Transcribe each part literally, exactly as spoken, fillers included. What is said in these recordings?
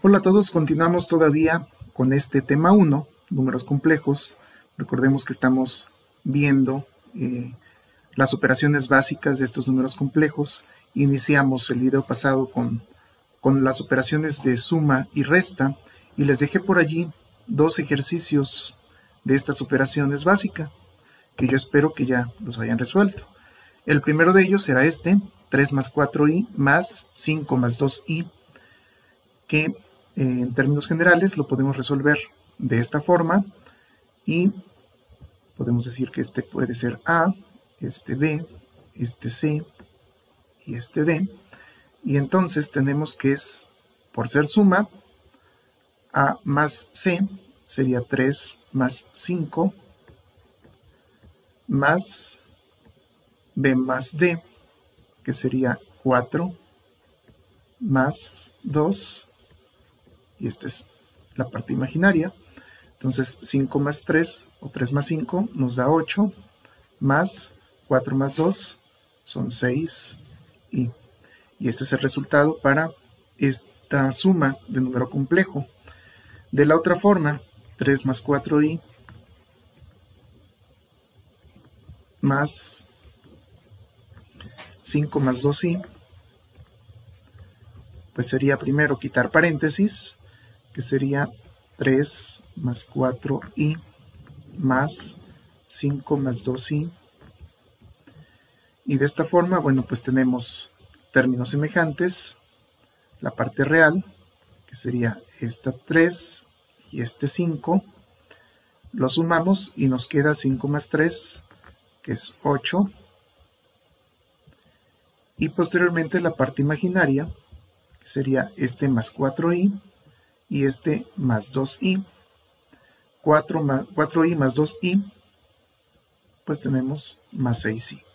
Hola a todos, continuamos todavía con este tema uno, números complejos. Recordemos que estamos viendo eh, las operaciones básicas de estos números complejos. Iniciamos el video pasado con, con las operaciones de suma y resta y les dejé por allí dos ejercicios de estas operaciones básicas que yo espero que ya los hayan resuelto. El primero de ellos será este, tres más cuatro i más cinco más dos i, que eh, en términos generales lo podemos resolver de esta forma y podemos decir que este puede ser A, este B, este C y este D, y entonces tenemos que es, por ser suma, A más C sería tres más cinco más B más D, que sería cuatro más dos, y esto es la parte imaginaria. Entonces cinco más tres, o tres más cinco, nos da ocho, más cuatro más dos, son seis i. Y este es el resultado para esta suma de número complejo. De la otra forma, tres más cuatro i más cinco más dos i, pues sería primero quitar paréntesis, que sería tres más cuatro i más cinco más dos i. Y de esta forma, bueno, pues tenemos términos semejantes. La parte real, que sería esta tres y este cinco, lo sumamos y nos queda cinco más tres, que es ocho. Y posteriormente la parte imaginaria, que sería este más cuatro i y este más dos i. cuatro, más, cuatro i más dos i, pues tenemos más seis i.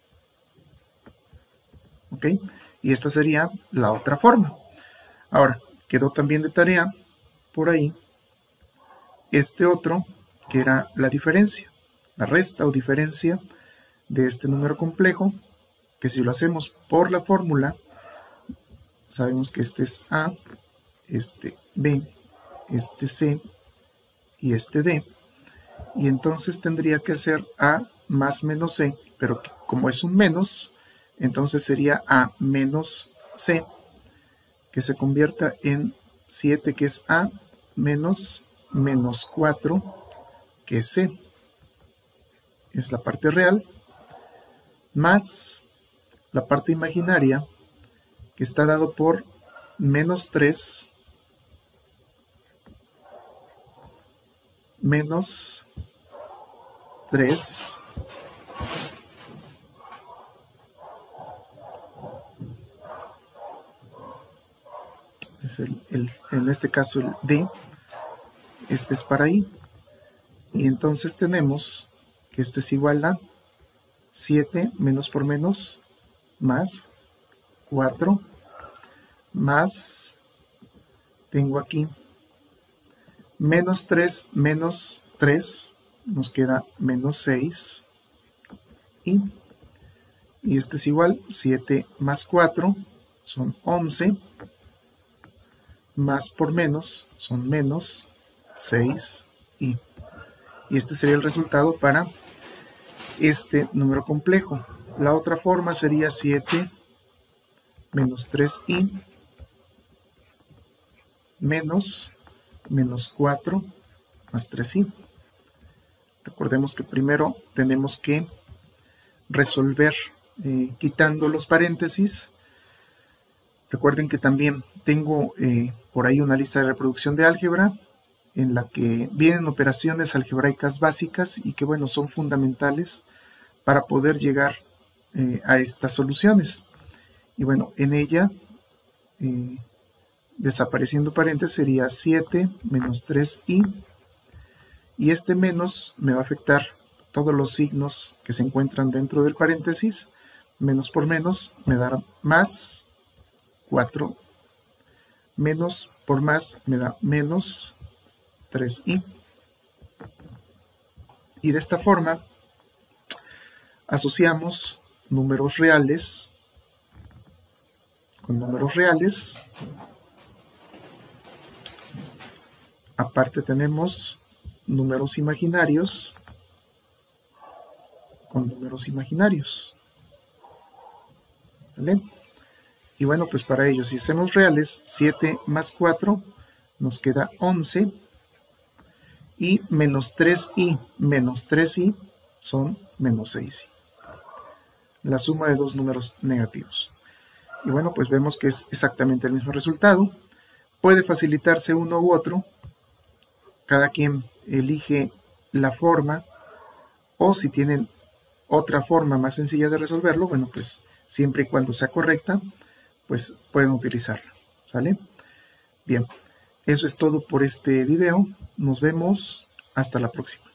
¿Ok? Y esta sería la otra forma. Ahora, quedó también de tarea por ahí este otro, que era la diferencia, la resta o diferencia de este número complejo, que si lo hacemos por la fórmula, sabemos que este es A, este B, este C y este D, y entonces tendría que ser A más menos C, pero como es un menos, entonces sería A menos C, que se convierta en siete, que es A, menos menos cuatro, que es C, es la parte real, más la parte imaginaria, que está dado por menos tres, menos tres, es el, el, en este caso el D, este es para I, y entonces tenemos que esto es igual a siete menos por menos, más cuatro, más, tengo aquí, menos tres menos tres, nos queda menos seis i, y esto es igual, siete más cuatro son once, más por menos son menos seis i. Y este sería el resultado para este número complejo. La otra forma sería siete menos tres i menos menos cuatro más tres i. Recordemos que primero tenemos que resolver eh, quitando los paréntesis. Recuerden que también tengo eh, por ahí una lista de reproducción de álgebra en la que vienen operaciones algebraicas básicas y que, bueno, son fundamentales para poder llegar eh, a estas soluciones. Y bueno, en ella, eh, desapareciendo paréntesis, sería siete menos tres i, y este menos me va a afectar todos los signos que se encuentran dentro del paréntesis. Menos por menos me dará más cuatro, menos por más me da menos tres i. Y de esta forma asociamos números reales con números reales aparte tenemos números imaginarios con números imaginarios. ¿Vale? Y bueno, pues para ello, si hacemos reales, siete más cuatro nos queda once. Y menos tres i menos tres i son menos seis i. La suma de dos números negativos. Y bueno, pues vemos que es exactamente el mismo resultado. Puede facilitarse uno u otro. Cada quien elige la forma. O si tienen otra forma más sencilla de resolverlo, bueno, pues siempre y cuando sea correcta, pues pueden utilizarla. ¿Sale? Bien, eso es todo por este video. Nos vemos. Hasta la próxima.